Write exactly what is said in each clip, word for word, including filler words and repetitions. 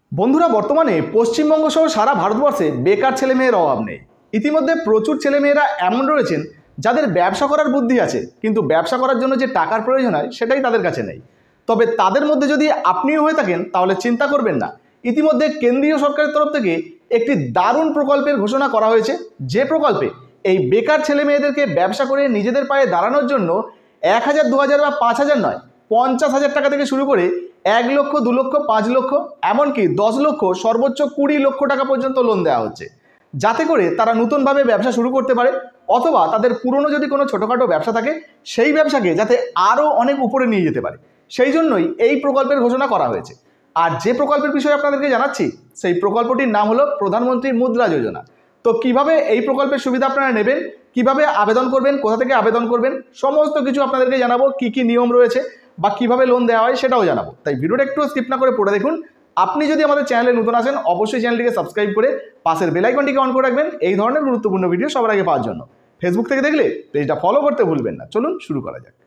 বন্ধুরা, বর্তমানে পশ্চিমবঙ্গ সহ সারা ভারতবর্ষে বেকার ছেলেমেয়ের অভাব নেই। ইতিমধ্যে প্রচুর ছেলেমেয়েরা এমন রয়েছেন যাদের ব্যবসা করার বুদ্ধি আছে, কিন্তু ব্যবসা করার জন্য যে টাকার প্রয়োজন হয় সেটাই তাদের কাছে নেই। তবে তাদের মধ্যে যদি আপনিও হয়ে থাকেন তাহলে চিন্তা করবেন না, ইতিমধ্যে কেন্দ্রীয় সরকারের তরফ থেকে একটি দারুণ প্রকল্পের ঘোষণা করা হয়েছে, যে প্রকল্পে এই বেকার ছেলে মেয়েদেরকে ব্যবসা করে নিজেদের পায়ে দাঁড়ানোর জন্য এক হাজার দু হাজার বা পাঁচ হাজার নয়, পঞ্চাশ হাজার টাকা থেকে শুরু করে এক লক্ষ, দু লক্ষ, পাঁচ লক্ষ, এমনকি দশ লক্ষ, সর্বোচ্চ কুড়ি লক্ষ টাকা পর্যন্ত লোন দেওয়া হচ্ছে, যাতে করে তারা নতুনভাবে ব্যবসা শুরু করতে পারে, অথবা তাদের পুরনো যদি কোনো ছোটোখাটো ব্যবসা থাকে সেই ব্যবসাকে যাতে আরও অনেক উপরে নিয়ে যেতে পারে। সেই জন্যই এই প্রকল্পের ঘোষণা করা হয়েছে। আর যে প্রকল্পের বিষয়ে আপনাদেরকে জানাচ্ছি সেই প্রকল্পটির নাম হলো প্রধানমন্ত্রী মুদ্রা যোজনা। তো কিভাবে এই প্রকল্পের সুবিধা আপনারা নেবেন, কিভাবে আবেদন করবেন, কোথা থেকে আবেদন করবেন, সমস্ত কিছু আপনাদেরকে জানাবো। কি কি নিয়ম রয়েছে বা কিভাবে লোন দেওয়া হয় সেটাও জানাবো। তাই ভিডিওটা একটু স্কিপ না করে পড়ে দেখুন। আপনি যদি আমাদের চ্যানেলে নতুন আসেন অবশ্যই চ্যানেলটিকে সাবস্ক্রাইব করে পাশের বেল আইকনটিকে অন করে রাখবেন এই ধরনের গুরুত্বপূর্ণ ভিডিও সবার আগে পাওয়ার জন্য। ফেসবুক থেকে দেখলে পেজটা ফলো করতে ভুলবেন না। চলুন শুরু করা যাক।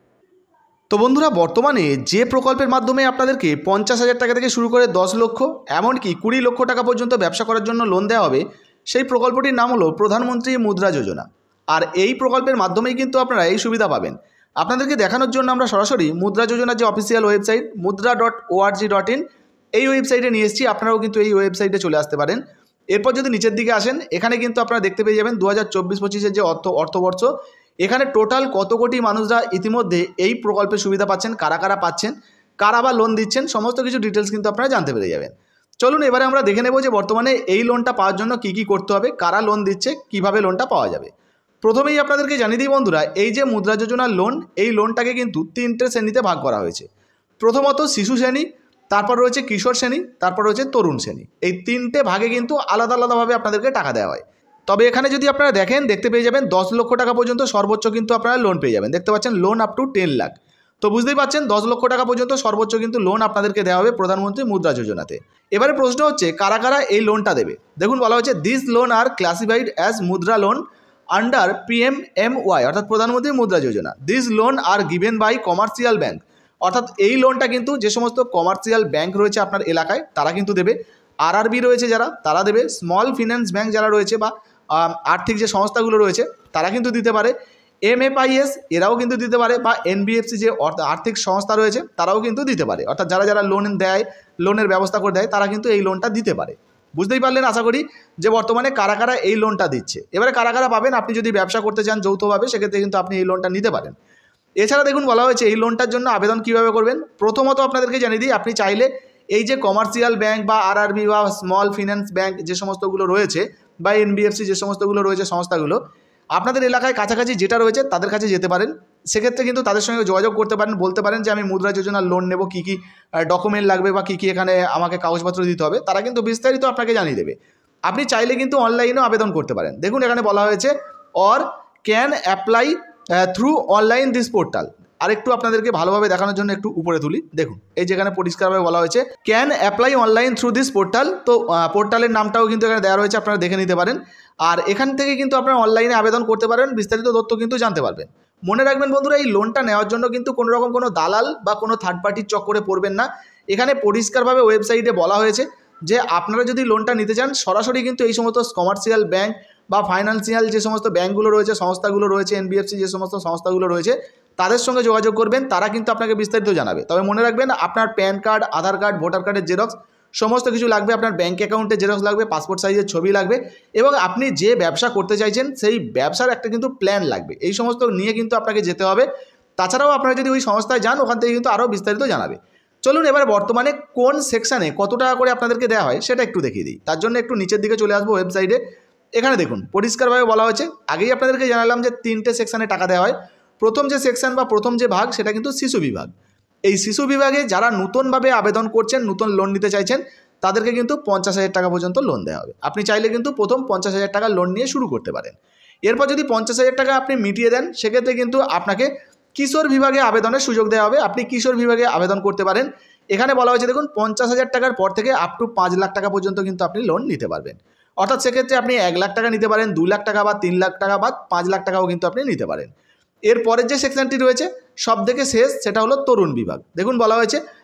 তো বন্ধুরা, বর্তমানে যে প্রকল্পের মাধ্যমে আপনাদেরকে পঞ্চাশ হাজার টাকা থেকে শুরু করে দশ লক্ষ, এমনকি কুড়ি লক্ষ টাকা পর্যন্ত ব্যবসা করার জন্য লোন দেওয়া হবে, সেই প্রকল্পটির নাম হলো প্রধানমন্ত্রী মুদ্রা যোজনা। আর এই প্রকল্পের মাধ্যমেই কিন্তু আপনারা এই সুবিধা পাবেন। আপনাদেরকে দেখানোর জন্য আমরা সরাসরি মুদ্রা যোজনার যে official website Mudra dot org dot in এই ওয়েবসাইটে নিয়ে এসেছি। আপনারাও কিন্তু এই ওয়েবসাইটে চলে আসতে পারেন। এরপর যদি নিচের দিকে আসেন, এখানে কিন্তু আপনারা দেখতে পেয়ে যাবেন দু হাজার চব্বিশ পঁচিশের যে অর্থ অর্থবর্ষ, এখানে টোটাল কত কোটি মানুষরা ইতিমধ্যে এই প্রকল্পের সুবিধা পাচ্ছেন, কারা কারা পাচ্ছেন, কারা বা লোন দিচ্ছেন, সমস্ত কিছু ডিটেলস কিন্তু আপনারা জানতে পেরে যাবেন। চলুন এবারে আমরা দেখে নেব যে বর্তমানে এই লোনটা পাওয়ার জন্য কি কি করতে হবে, কারা লোন দিচ্ছে, কিভাবে লোনটা পাওয়া যাবে। প্রথমেই আপনাদেরকে জানিয়ে দিই বন্ধুরা, এই যে মুদ্রা যোজনার লোন, এই লোনটাকে কিন্তু তিনটে শ্রেণীতে ভাগ করা হয়েছে। প্রথমত শিশু শ্রেণী, তারপর রয়েছে কিশোর শ্রেণী, তারপর রয়েছে তরুণ শ্রেণী। এই তিনটে ভাগে কিন্তু আলাদা আলাদাভাবে আপনাদেরকে টাকা দেওয়া হয়। তবে এখানে যদি আপনারা দেখেন, দেখতে পেয়ে যাবেন দশ লক্ষ টাকা পর্যন্ত সর্বোচ্চ কিন্তু আপনারা লোন পেয়ে যাবেন। দেখতে পাচ্ছেন loan up to ten lakh. তো বুঝতেই পাচ্ছেন দশ লক্ষ টাকা পর্যন্ত সর্বোচ্চ কিন্তু লোন আপনাদেরকে দেওয়া হবে প্রধানমন্ত্রী মুদ্রা যোজনাতে। এবারে প্রশ্ন হচ্ছে কারা কারা এই লোনটা দেবে। দেখুন বলা হচ্ছে this loan are classified as Mudra loan under PMMY, অর্থাৎ Pradhan Mantri Mudra Yojana. This loan are given by commercial bank, অর্থাৎ এই লোনটা কিন্তু যে সমস্ত কমার্শিয়াল ব্যাংক রয়েছে আপনার এলাকায় তারা কিন্তু দেবে। আরআরবি রয়েছে যারা, তারা দেবে। স্মল ফিন্যান্স ব্যাংক যারা রয়েছে বা আর্থিক যে সংস্থাগুলো রয়েছে তারা কিন্তু দিতে পারে। এমএফআইএস এরাও কিন্তু দিতে পারে, বা এনবিএফসি যে আর্থিক সংস্থা রয়েছে তারাও কিন্তু দিতে পারে। অর্থাৎ যারা যারা লোন দেয়, লোনের ব্যবস্থা করে দেয়, তারা কিন্তু এই লোনটা দিতে পারে। বুঝতেই পারলেন আশা করি যে বর্তমানে কারা কারা এই লোনটা দিচ্ছে। এবারে কারা কারা পাবেন, আপনি যদি ব্যবসা করতে চান যৌথভাবে সেক্ষেত্রে কিন্তু আপনি এই লোনটা নিতে পারেন। এছাড়া দেখুন বলা হয়েছে এই লোনটার জন্য আবেদন কীভাবে করবেন। প্রথমত আপনাদেরকে জানিয়ে দিই, আপনি চাইলে এই যে কমার্শিয়াল ব্যাংক বা আরআরবি বা স্মল ফিন্যান্স ব্যাংক যে সমস্তগুলো রয়েছে, বা এনবিএফসি যে সমস্তগুলো রয়েছে সংস্থাগুলো, আপনাদের এলাকায় কাছাকাছি যেটা রয়েছে তাদের কাছে যেতে পারেন। সেক্ষেত্রে কিন্তু তাদের সঙ্গে যোগাযোগ করতে পারেন, বলতে পারেন যে আমি মুদ্রা যোজনার লোন নেব, কী কী ডকুমেন্ট লাগবে বা কী কী এখানে আমাকে কাগজপত্র দিতে হবে, তারা কিন্তু বিস্তারিত আপনাকে জানিয়ে দেবে। আপনি চাইলে কিন্তু অনলাইনেও আবেদন করতে পারেন। দেখুন এখানে বলা হয়েছে or can apply through online this portal. আরেকটু আপনাদেরকে ভালোভাবে দেখানোর জন্য একটু উপরে তুলি। দেখুন এই যেখানে পরিষ্কারভাবে বলা হয়েছে can apply online through this portal. তো পোর্টালের নামটাও কিন্তু এখানে দেওয়া রয়েছে, আপনারা দেখে নিতে পারেন। আর এখান থেকে কিন্তু আপনারা অনলাইনে আবেদন করতে পারেন, বিস্তারিত তথ্য কিন্তু জানতে পারবেন। মনে রাখবেন বন্ধুরা, এই লোনটা নেওয়ার জন্য কিন্তু কোনো রকম কোনো দালাল বা কোনো থার্ড পার্টির চক্করে পড়বেন না। এখানে পরিষ্কারভাবে ওয়েবসাইটে বলা হয়েছে যে আপনারা যদি লোনটা নিতে চান সরাসরি কিন্তু এই সমস্ত কমার্শিয়াল ব্যাংক বা ফাইন্যান্সিয়াল যে সমস্ত ব্যাঙ্কগুলো রয়েছে, সংস্থাগুলো রয়েছে, এনবিএফসি যে সমস্ত সংস্থাগুলো রয়েছে তাদের সঙ্গে যোগাযোগ করবেন, তারা কিন্তু আপনাকে বিস্তারিত জানাবে। তবে মনে রাখবেন আপনার PAN card, Aadhaar card, voter কার্ডের জেরক্স সমস্ত কিছু লাগবে, আপনার ব্যাঙ্ক অ্যাকাউন্টের জেরক্স লাগবে, পাসপোর্ট সাইজের ছবি লাগবে, এবং আপনি যে ব্যবসা করতে চাইছেন সেই ব্যবসার একটা কিন্তু প্ল্যান লাগবে। এই সমস্ত নিয়ে কিন্তু আপনাকে যেতে হবে। তাছাড়াও আপনারা যদি ওই সংস্থায় যান ওখান থেকে কিন্তু আরও বিস্তারিত জানাবে। চলুন এবার বর্তমানে কোন সেকশানে কত টাকা করে আপনাদেরকে দেওয়া হয় সেটা একটু দেখিয়ে দিই। তার জন্য একটু নিচের দিকে চলে আসবো ওয়েবসাইটে। এখানে দেখুন পরিষ্কারভাবে বলা হয়েছে, আগেই আপনাদেরকে জানালাম যে তিনটে সেকশানে টাকা দেওয়া হয়। প্রথম যে সেকশন বা প্রথম যে ভাগ সেটা কিন্তু শিশু বিভাগ। এই শিশু বিভাগে যারা নতুনভাবে আবেদন করছেন, নতুন লোন নিতে চাইছেন, তাদেরকে কিন্তু পঞ্চাশ হাজার টাকা পর্যন্ত লোন দেওয়া হবে। আপনি চাইলে কিন্তু প্রথম পঞ্চাশ হাজার টাকা লোন নিয়ে শুরু করতে পারেন। এরপর যদি পঞ্চাশ হাজার টাকা আপনি মিটিয়ে দেন সেক্ষেত্রে কিন্তু আপনাকে কিশোর বিভাগে আবেদনের সুযোগ দেওয়া হবে। আপনি কিশোর বিভাগে আবেদন করতে পারেন। এখানে বলা হয়েছে দেখুন পঞ্চাশ হাজার টাকার পর থেকে আপ টু পাঁচ লাখ টাকা পর্যন্ত কিন্তু আপনি লোন নিতে পারবেন। অর্থাৎ সেক্ষেত্রে আপনি এক লাখ টাকা নিতে পারেন, দু লাখ টাকা বা তিন লাখ টাকা বা পাঁচ লাখ টাকাও কিন্তু আপনি নিতে পারেন। এর পরের যে সেকশনটি রয়েছে সব থেকে শেষ, সেটা হলো তরুণ বিভাগ। দেখুন বলা হয়েছে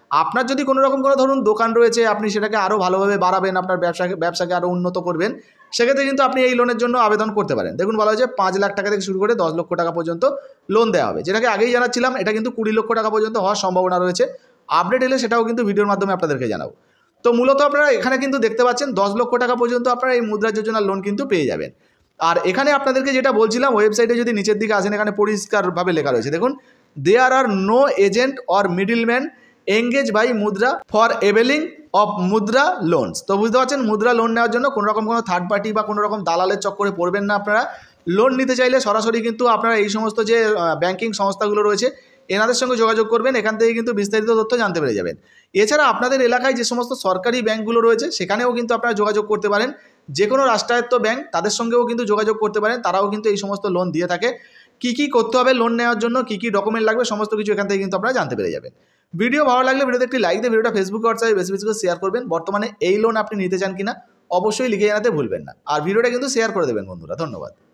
আপনার যদি কোনো রকম কোনো ধরুন দোকান রয়েছে, আপনি সেটাকে আরও ভালোভাবে বাড়াবেন, আপনার ব্যবসাকে ব্যবসাকে আরও উন্নত করবেন, সেক্ষেত্রে কিন্তু আপনি এই লোনের জন্য আবেদন করতে পারেন। দেখুন বলা হয়েছে পাঁচ লাখ টাকা থেকে শুরু করে দশ লক্ষ টাকা পর্যন্ত লোন দেওয়া হবে, যেটাকে আগেই জানাচ্ছিলাম এটা কিন্তু কুড়ি লক্ষ টাকা পর্যন্ত হওয়ার সম্ভাবনা রয়েছে। আপডেট এলে সেটাও কিন্তু ভিডিওর মাধ্যমে আপনাদেরকে জানাবো। তো মূলত আপনারা এখানে কিন্তু দেখতে পাচ্ছেন দশ লক্ষ টাকা পর্যন্ত আপনারা এই মুদ্রা যোজনার লোন কিন্তু পেয়ে যাবেন। আর এখানে আপনাদেরকে যেটা বলছিলাম, ওয়েবসাইটে যদি নিচের দিকে আসেন, এখানে পরিষ্কারভাবে লেখা রয়েছে, দেখুন there are no agent or middleman engage by Mudra for availing of Mudra loans. তো বুঝতে পারছেন, মুদ্রা লোন নেওয়ার জন্য কোনো রকম কোনো থার্ড পার্টি বা কোনো রকম দালালের চক্করে পড়বেন না আপনারা। লোন নিতে চাইলে সরাসরি কিন্তু আপনারা এই সমস্ত যে ব্যাংকিং সংস্থাগুলো রয়েছে এনাদের সঙ্গে যোগাযোগ করবেন, এখান থেকে কিন্তু বিস্তারিত তথ্য জানতে পেরে যাবেন। এছাড়া আপনাদের এলাকায় যে সমস্ত সরকারি ব্যাংকগুলো রয়েছে সেখানেও কিন্তু আপনারা যোগাযোগ করতে পারেন, যে কোনো রাষ্ট্রায়ত্ত ব্যাংক তাদের সঙ্গেও কিন্তু যোগাযোগ করতে পারেন, তারাও কিন্তু এই সমস্ত লোন দিয়ে থাকে। কী কী করতে হবে লোন নেওয়ার জন্য, কী কী ডকুমেন্ট লাগবে, সমস্ত কিছু এখান থেকে কিন্তু আপনারা জানতে পেরে যাবেন। ভিডিও ভালো লাগলে ভিডিওতে একটি লাইক দিয়ে ভিডিওটা ফেসবুক হোয়াটসঅ্যাপে বেশি বেশি করে শেয়ার করবেন। বর্তমানে এই লোন আপনি নিতে চান কিনা অবশ্যই লিখে জানাতে ভুলবেন না, আর ভিডিওটা কিন্তু শেয়ার করে দেবেন বন্ধুরা। ধন্যবাদ।